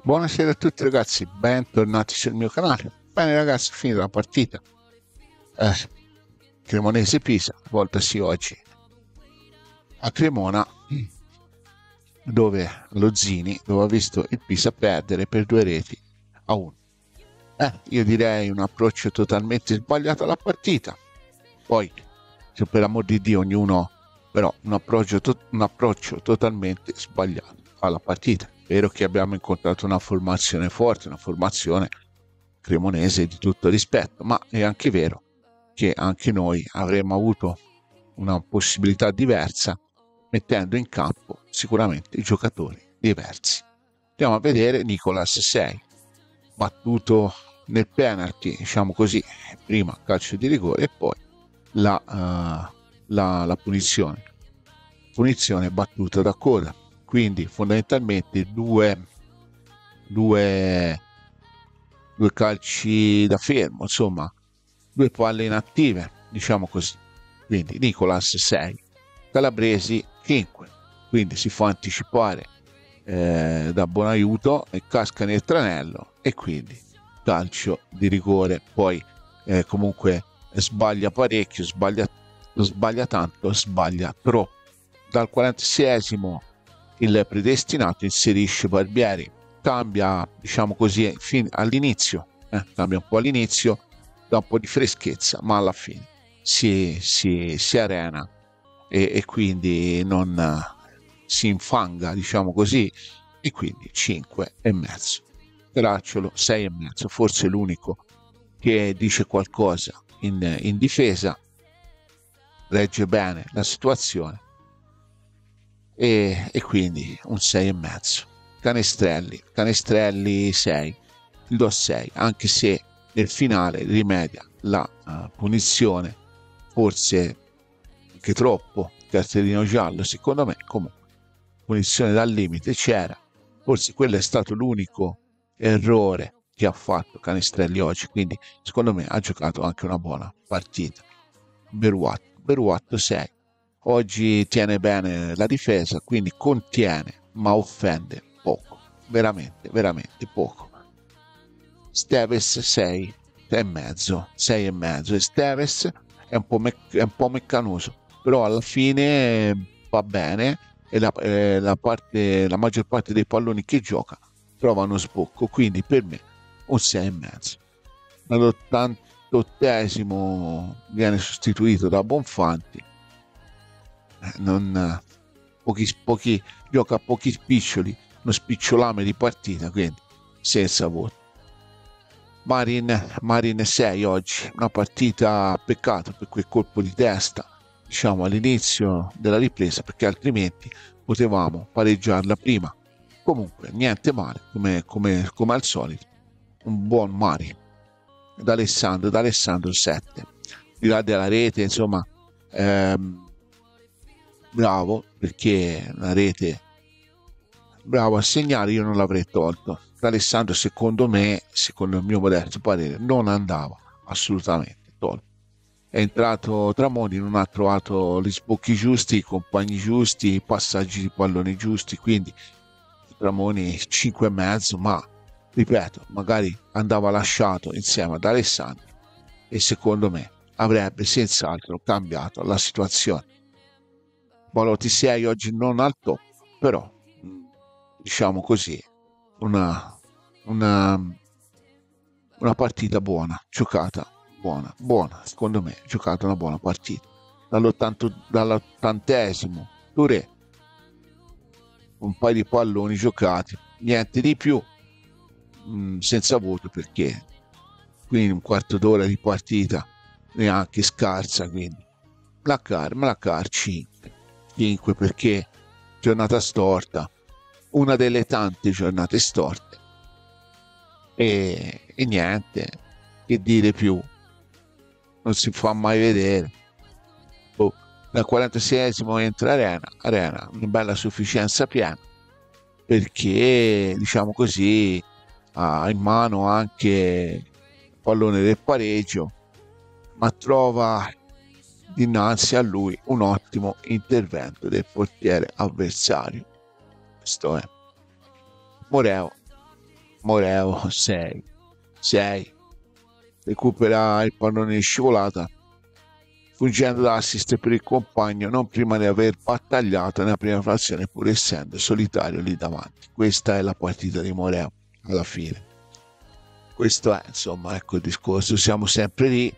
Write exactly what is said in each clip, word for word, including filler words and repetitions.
Buonasera a tutti ragazzi, bentornati sul mio canale. Bene ragazzi, finita la partita. Eh, Cremonese-Pisa, voltasi oggi a Cremona, dove lo Zini, dove ha visto il Pisa perdere per due reti a uno. Eh, io direi un approccio totalmente sbagliato alla partita. Poi, se per amor di Dio ognuno, però un approccio, to- un approccio totalmente sbagliato alla partita. Vero che abbiamo incontrato una formazione forte, una formazione cremonese di tutto rispetto, ma è anche vero che anche noi avremmo avuto una possibilità diversa mettendo in campo sicuramente i giocatori diversi. Andiamo a vedere Nicolas sei, battuto nel penalty, diciamo così, prima calcio di rigore e poi la, uh, la, la punizione. Punizione battuta da coda, quindi fondamentalmente due, due, due calci da fermo, insomma, due palle inattive, diciamo così. Quindi Nicolas sei, Calabresi cinque, quindi si fa anticipare eh, da buon aiuto e casca nel tranello e quindi calcio di rigore. Poi eh, comunque sbaglia parecchio, sbaglia, sbaglia tanto, sbaglia troppo. Dal quarantaseiesimo il predestinato inserisce Barbieri, cambia diciamo così fin all'inizio, eh, cambia un po' all'inizio, dà un po' di freschezza, ma alla fine si, si, si arena e, e quindi non uh, si infanga, diciamo così, e quindi cinque e mezzo. Caracciolo sei e mezzo, forse l'unico che dice qualcosa in, in difesa, regge bene la situazione e, e quindi un sei e mezzo. Canestrelli, Canestrelli sei, gli do sei, anche se nel finale rimedia la uh, punizione, forse anche troppo, cartellino giallo secondo me, comunque punizione dal limite c'era, forse quello è stato l'unico errore che ha fatto Canestrelli oggi, quindi secondo me ha giocato anche una buona partita. Beruatto, Beruatto sei, oggi tiene bene la difesa, quindi contiene ma offende poco, veramente, veramente poco. Steves sei e mezzo, sei e mezzo, e Steves è un po', me- è un po' meccanoso, però alla fine va bene e la, eh, la, parte, la maggior parte dei palloni che gioca trovano sbocco, quindi per me un sei e mezzo. All'ottantottesimo viene sostituito da Bonfanti, non, pochi, pochi, gioca a pochi spiccioli, uno spicciolame di partita, quindi senza voto. Marin, Marin sei oggi, una partita, peccato per quel colpo di testa, diciamo all'inizio della ripresa, perché altrimenti potevamo pareggiarla prima. Comunque niente male, come, come, come al solito, un buon Marin. D'Alessandro, D'Alessandro sette, di là della rete, insomma, ehm, bravo, perché la rete, bravo a segnare, io non l'avrei tolto. D'Alessandro secondo me, secondo il mio modesto parere, non andava assolutamente tolto. È entrato Tramonti, non ha trovato gli sbocchi giusti, i compagni giusti, i passaggi di pallone giusti, quindi Tramoni cinque e mezzo, ma ripeto, magari andava lasciato insieme ad Alessandro e secondo me avrebbe senz'altro cambiato la situazione. Balotti sei oggi non al top, però diciamo così, una, una, una partita buona, giocata buona, buona, secondo me, giocata una buona partita. Dall'ottantesimo, Touré, un paio di palloni giocati, niente di più, mh, senza voto perché quindi un quarto d'ora di partita neanche scarsa, quindi la car, ma la car cinque, cinque perché giornata storta, una delle tante giornate storte e, e niente, che dire più, non si fa mai vedere. Oh, dal quarantaseiesimo entra Arena, Arena, una bella sufficienza piena, perché diciamo così ha in mano anche il pallone del pareggio, ma trova dinanzi a lui un ottimo intervento del portiere avversario. Questo è Moreo, Moreo sei sei recupera il pallone di scivolata fuggendo da assist per il compagno non prima di aver battagliato nella prima frazione pur essendo solitario lì davanti. Questa è la partita di Moreo alla fine. Questo è, insomma, ecco il discorso, siamo sempre lì.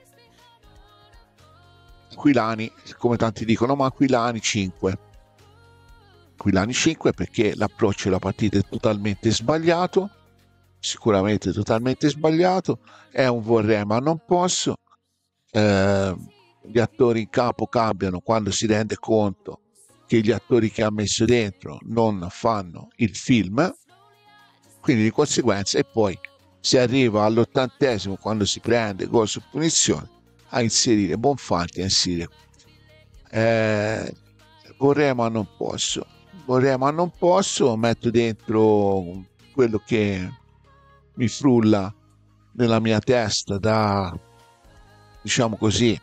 Aquilani, come tanti dicono, ma Aquilani cinque. Aquilani cinque perché l'approccio della partita è totalmente sbagliato, sicuramente totalmente sbagliato, è un vorrei ma non posso, eh, gli attori in campo cambiano quando si rende conto che gli attori che ha messo dentro non fanno il film, quindi di conseguenza, e poi si arriva all'ottantesimo quando si prende gol su punizione a inserire Bonfanti, a inserire eh, vorrei ma non posso, vorrei ma non posso, metto dentro quello che mi frulla nella mia testa da, diciamo così,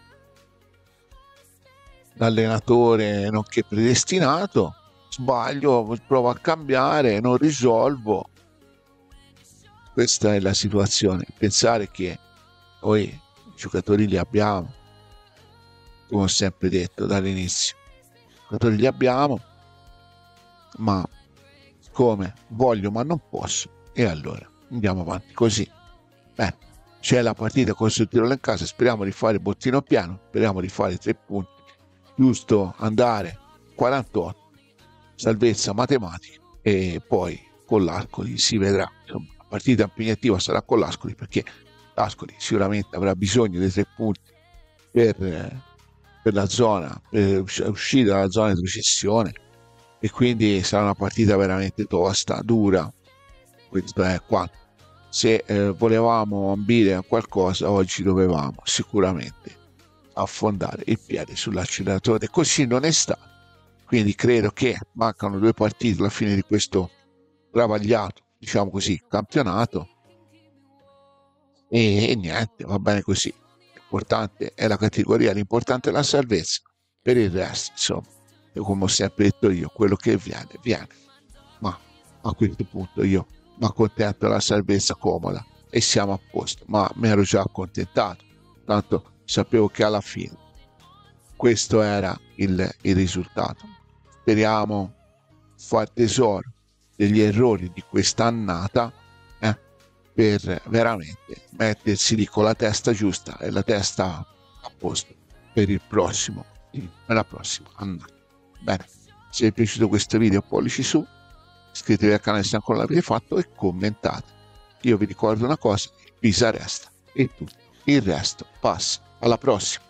da allenatore nonché predestinato, sbaglio, provo a cambiare, non risolvo. Questa è la situazione. Pensare che poi i giocatori li abbiamo, come ho sempre detto dall'inizio, i giocatori li abbiamo, ma come voglio ma non posso, e allora andiamo avanti così. Beh, c'è la partita con il tiro in casa, speriamo di fare bottino piano, speriamo di fare tre punti, giusto andare quarantotto, salvezza matematica, e poi con l'Ascoli si vedrà. Insomma, la partita impegnativa sarà con l'Ascoli perché l'Ascoli sicuramente avrà bisogno dei tre punti per, per la zona, per uscire dalla zona di recessione, e quindi sarà una partita veramente tosta, dura. Questo è quanto. Se eh, volevamo ambire a qualcosa, oggi dovevamo sicuramente affondare il piede sull'acceleratore. Così non è stato. Quindi credo che mancano due partite alla fine di questo travagliato, diciamo così, campionato. E, e niente, va bene così. L'importante è la categoria, l'importante è la salvezza. Per il resto, insomma, e come ho sempre detto io, quello che viene, viene. Ma a questo punto io mi accontento della salvezza comoda e siamo a posto. Ma mi ero già accontentato, tanto sapevo che alla fine questo era il, il risultato. Speriamo far tesoro degli errori di quest'annata, eh, per veramente mettersi lì con la testa giusta e la testa a posto per il prossimo, per la prossima annata. Bene, se vi è piaciuto questo video, pollici su, iscrivetevi al canale se ancora non l'avete fatto e commentate. Io vi ricordo una cosa: Pisa resta e tutto il resto passa. Alla prossima.